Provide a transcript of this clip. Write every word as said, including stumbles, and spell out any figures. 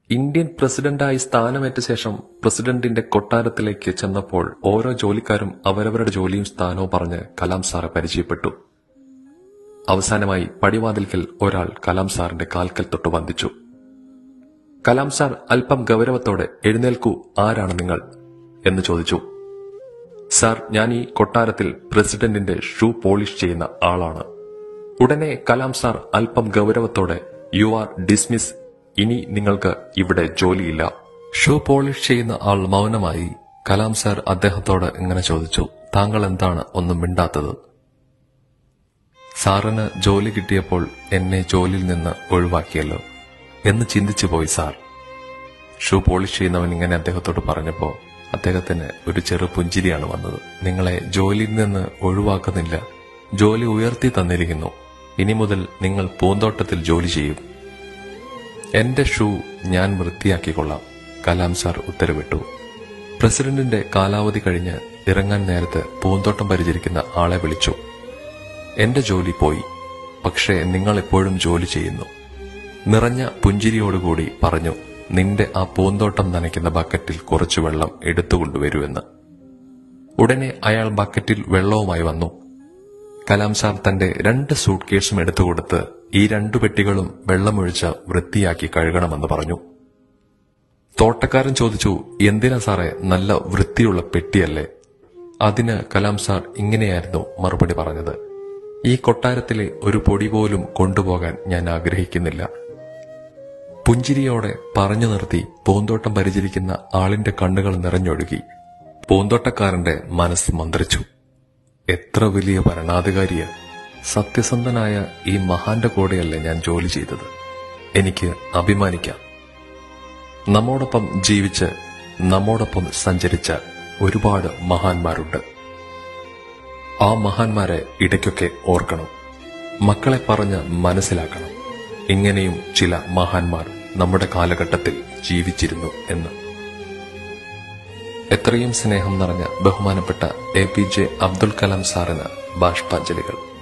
Indian പ്രസിഡന്റായി സ്ഥാനമേറ്റ ശേഷം പ്രസിഡന്റിന്റെ കൊട്ടാരത്തിലേക്ക് ചെന്നപ്പോൾ ഓരോ ജോലിക്കാരും അവരവരുടെ ജോലിയും സ്ഥാനവും പറഞ്ഞ് കലാം സാറെ പരിചയപ്പെട്ടു. അവസാനമായി പടിവാതിൽക്കൽ ഒരാൾ കലാം സാറിന്റെ കാൽക്കൽ തൊട്ട് വന്ദിച്ചു. കലാം സാർ അല്പം ഗൗരവത്തോടെ എഴുന്നേൽക്കൂ, ആരാണ് നിങ്ങൾ എന്ന് ചോദിച്ചു. സാർ, ഞാൻ ഈ കൊട്ടാരത്തിൽ പ്രസിഡന്റിന്റെ ഷൂ പോളിഷ് ചെയ്യുന്ന ആളാണ്. ഉടനെ കലാം സാർ അല്പം ഗൗരവത്തോടെ, യു ആർ ഡിസ്മിസ്, ഇനി നിങ്ങൾക്ക് ഇവിടെ ജോലിയില്ല. ഷൂ പോളിഷ് ചെയ്യുന്ന ആൾ മൗനമായി. കലാം സാർ അദ്ദേഹത്തോട് ഇങ്ങനെ ചോദിച്ചു, താങ്കൾ എന്താണ് ഒന്നും മിണ്ടാത്തത്? സാറിന് ജോലി കിട്ടിയപ്പോൾ എന്നെ ജോലിയിൽ നിന്ന് ഒഴിവാക്കിയല്ലോ എന്ന് ചിന്തിച്ചു പോയി സാർ. ഷൂ പോളിഷ് ചെയ്യുന്നവൻ ഇങ്ങനെ അദ്ദേഹത്തോട് പറഞ്ഞപ്പോ അദ്ദേഹത്തിന് ഒരു ചെറു പുഞ്ചിരിയാണ് വന്നത്. നിങ്ങളെ ജോലിയിൽ നിന്ന് ഒഴിവാക്കുന്നില്ല, ജോലി ഉയർത്തി തന്നിരിക്കുന്നു. ഇനി മുതൽ നിങ്ങൾ പൂന്തോട്ടത്തിൽ ജോലി ചെയ്യും. എന്റെ ഷൂ ഞാൻ വൃത്തിയാക്കിക്കൊള്ളാം, കലാം സാർ ഉത്തരവിട്ടു. പ്രസിഡന്റിന്റെ കാലാവധി കഴിഞ്ഞ് ഇറങ്ങാൻ നേരത്ത് പൂന്തോട്ടം പരിചരിക്കുന്ന ആളെ വിളിച്ചു. എന്റെ ജോലി പോയി, പക്ഷേ നിങ്ങൾ എപ്പോഴും ജോലി ചെയ്യുന്നു. നിറഞ്ഞ പുഞ്ചിരിയോടുകൂടി പറഞ്ഞു, നിന്റെ ആ പൂന്തോട്ടം നനയ്ക്കുന്ന ബക്കറ്റിൽ കുറച്ചു വെള്ളം എടുത്തുകൊണ്ടുവരുമെന്ന്. ഉടനെ അയാൾ ബക്കറ്റിൽ വെള്ളവുമായി വന്നു. കലാം സാർ തന്റെ രണ്ട് സൂട്ട് കേസും എടുത്തുകൊടുത്ത് ഈ രണ്ടു പെട്ടികളും വെള്ളമൊഴിച്ച് വൃത്തിയാക്കി കഴുകണമെന്ന് പറഞ്ഞു. തോട്ടക്കാരൻ ചോദിച്ചു, എന്തിനാ സാറേ, നല്ല വൃത്തിയുള്ള പെട്ടിയല്ലേ? അതിന് കലാം സാർ ഇങ്ങനെയായിരുന്നു മറുപടി പറഞ്ഞത്, ഈ കൊട്ടാരത്തിലെ ഒരു പൊടി പോലും കൊണ്ടുപോകാൻ ഞാൻ ആഗ്രഹിക്കുന്നില്ല. പുഞ്ചിരിയോടെ പറഞ്ഞു നിർത്തി പൂന്തോട്ടം പരിചരിക്കുന്ന ആളിന്റെ കണ്ണുകൾ നിറഞ്ഞൊഴുകി. പൂന്തോട്ടക്കാരന്റെ മനസ്സ് മന്ത്രിച്ചു, എത്ര വലിയ ഭരണാധികാരിയ! സത്യസന്ധനായ ഈ മഹാന്റെ കൂടെയല്ലേ ഞാൻ ജോലി ചെയ്തത്. എനിക്ക് അഭിമാനിക്കാം. നമ്മോടൊപ്പം ജീവിച്ച് നമ്മോടൊപ്പം സഞ്ചരിച്ച ഒരുപാട് മഹാന്മാരുണ്ട്. ആ മഹാന്മാരെ ഇടയ്ക്കൊക്കെ ഓർക്കണം, മക്കളെ പറഞ്ഞ് മനസ്സിലാക്കണം. ഇങ്ങനെയും ചില മഹാന്മാർ നമ്മുടെ കാലഘട്ടത്തിൽ ജീവിച്ചിരുന്നു എന്ന്. എത്രയും സ്നേഹം നിറഞ്ഞ ബഹുമാനപ്പെട്ട A P J Abdul Kalam സാറിന് ബാഷ്പാഞ്ജലികൾ.